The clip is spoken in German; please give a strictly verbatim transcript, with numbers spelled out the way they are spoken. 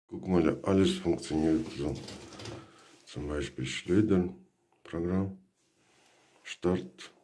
Guck mal, alles funktioniert so. Zum Beispiel Schleudern, Programm, Start.